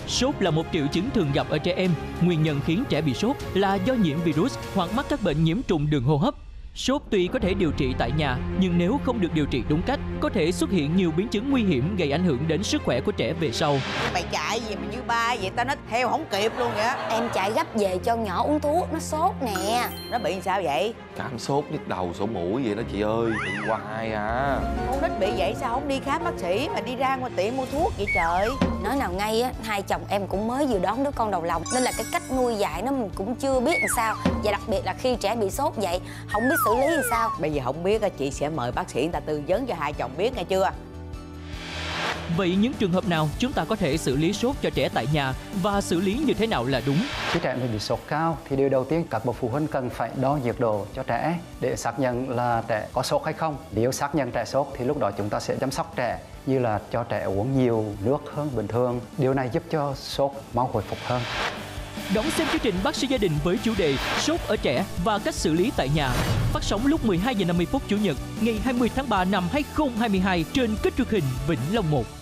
Sốt là một triệu chứng thường gặp ở trẻ em. Nguyên nhân khiến trẻ bị sốt là do nhiễm virus hoặc mắc các bệnh nhiễm trùng đường hô hấp. Sốt tuy có thể điều trị tại nhà, nhưng nếu không được điều trị đúng cách, có thể xuất hiện nhiều biến chứng nguy hiểm gây ảnh hưởng đến sức khỏe của trẻ về sau. Mày chạy gì mà như ba vậy, tao nói theo không kịp luôn vậy. Em chạy gấp về cho nhỏ uống thuốc, nó sốt nè. Nó bị sao vậy? Cảm sốt, nhức đầu, sổ mũi vậy đó chị ơi. Bị hoài à. Con nít bị vậy sao không đi khám bác sĩ mà đi ra ngoài tiệm mua thuốc vậy trời? Nói nào ngay á, hai chồng em cũng mới vừa đón đứa con đầu lòng, nên là cái cách nuôi dạy nó mình cũng chưa biết làm sao. Và đặc biệt là khi trẻ bị sốt vậy, không biết xử lý làm sao. Bây giờ không biết chị sẽ mời bác sĩ người ta tư vấn cho hai chồng biết nghe chưa? Vậy những trường hợp nào chúng ta có thể xử lý sốt cho trẻ tại nhà và xử lý như thế nào là đúng? Khi trẻ mình bị sốt cao thì điều đầu tiên các bậc phụ huynh cần phải đo nhiệt độ cho trẻ để xác nhận là trẻ có sốt hay không. Nếu xác nhận trẻ sốt thì lúc đó chúng ta sẽ chăm sóc trẻ, như là cho trẻ uống nhiều nước hơn bình thường. Điều này giúp cho sốt mau hồi phục hơn. Đón xem chương trình Bác sĩ gia đình với chủ đề sốt ở trẻ và cách xử lý tại nhà. Phát sóng lúc 12:50 Chủ nhật ngày 20 tháng 3 năm 2022 trên kênh truyền hình Vĩnh Long 1.